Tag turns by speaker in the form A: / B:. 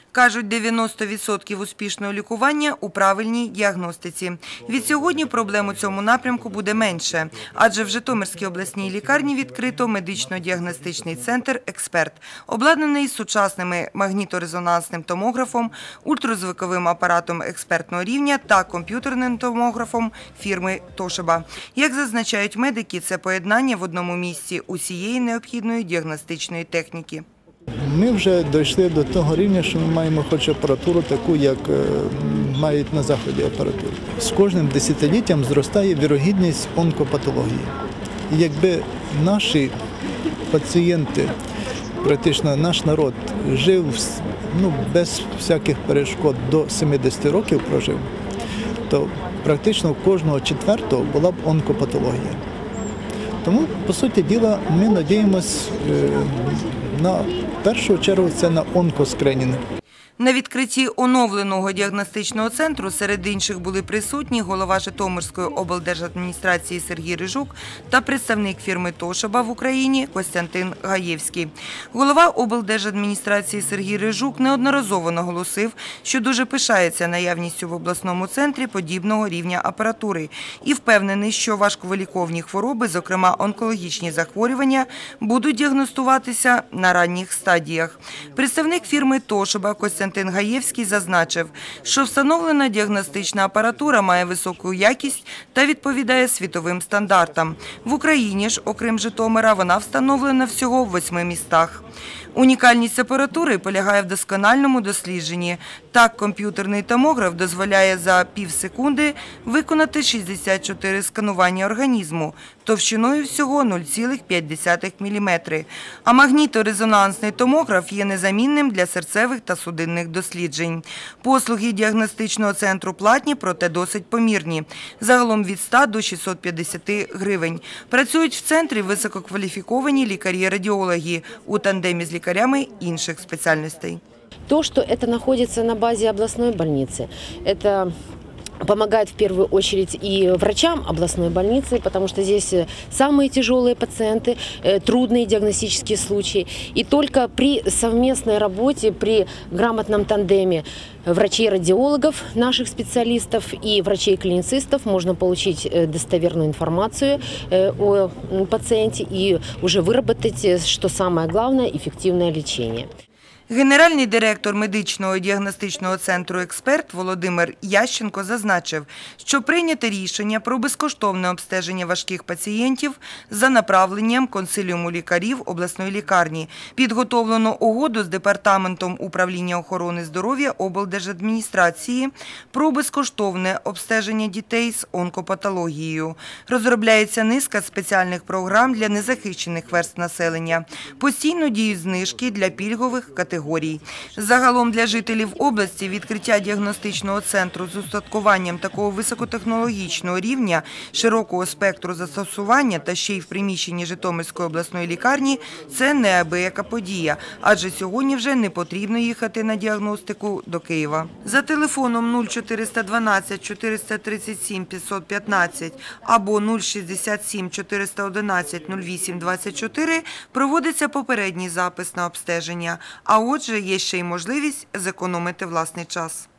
A: Кажуть, 90% успішного лікування у правильній діагностиці. Відсьогодні проблем у цьому напрямку буде менше, адже в Житомирській обласній лікарні відкрито медично-діагностичний центр «Експерт», обладнаний сучасними магніторезонансним томографом, ультразвуковим апаратом експертного рівня та комп'ютерним томографом фірми «Тошиба». Як зазначають медики, це поєднання в одному місці усієї необхідної діагностичної техніки.
B: Ми вже дійшли до того рівня, що ми маємо хоч апаратуру таку, як мають на Заході апаратуру. З кожним десятиліттям зростає вірогідність онкопатології. І якби наші пацієнти, практично наш народ, жив без всяких перешкод до 70 років прожив, то практично у кожного четвертого була б онкопатологія. Тому, по суті діла, ми надіємося в першу чергу це на онкоскринінг.
A: На відкритті оновленого діагностичного центру серед інших були присутні голова Житомирської облдержадміністрації Сергій Рижук та представник фірми «Тошиба» в Україні Костянтин Гаєвський. Голова облдержадміністрації Сергій Рижук неодноразово наголосив, що дуже пишається наявністю в обласному центрі подібного рівня апаратури і впевнений, що важковиліковні хвороби, зокрема онкологічні захворювання, будуть діагностуватися на ранніх стадіях. Представник фірми «Тошиба» Костянтин Гаєвський зазначив, що встановлена діагностична апаратура має високу якість та відповідає світовим стандартам. В Україні ж, окрім Житомира, вона встановлена всього в 8 містах. Унікальність апаратури полягає в доскональному дослідженні. Так, комп'ютерний томограф дозволяє за півсекунди виконати 64 сканування організму товщиною всього 0,5 мм. А магніторезонансний томограф є незамінним для серцевих та судинних досліджень. Послуги діагностичного центру платні, проте досить помірні. Загалом від 100 до 650 гривень. Працюють в центрі висококваліфіковані лікарі-радіологи у тандемі з лікарями інших спеціальностей.
C: То, что это находится на базе областной больницы, это помогает в первую очередь и врачам областной больницы, потому что здесь самые тяжелые пациенты, трудные диагностические случаи. И только при совместной работе, при грамотном тандеме врачей-радиологов, наших специалистов и врачей-клиницистов можно получить достоверную информацию о пациенте и уже выработать, что самое главное, эффективное лечение.
A: Генеральний директор медичного діагностичного центру «Експерт» Володимир Ященко зазначив, що прийняте рішення про безкоштовне обстеження важких пацієнтів за направленням консиліуму лікарів обласної лікарні. Підготовлено угоду з Департаментом управління охорони здоров'я облдержадміністрації про безкоштовне обстеження дітей з онкопатологією. Розробляється низка спеціальних програм для незахищених верств населення. Постійно діють знижки для пільгових категорій. Загалом для жителів області відкриття діагностичного центру з устаткуванням такого високотехнологічного рівня, широкого спектру застосування та ще й в приміщенні Житомирської обласної лікарні – це неабияка подія, адже сьогодні вже не потрібно їхати на діагностику до Києва. За телефоном 0412 437 515 або 067 411 08 24 проводиться попередній запис на обстеження, а отже, є ще й можливість зекономити власний час.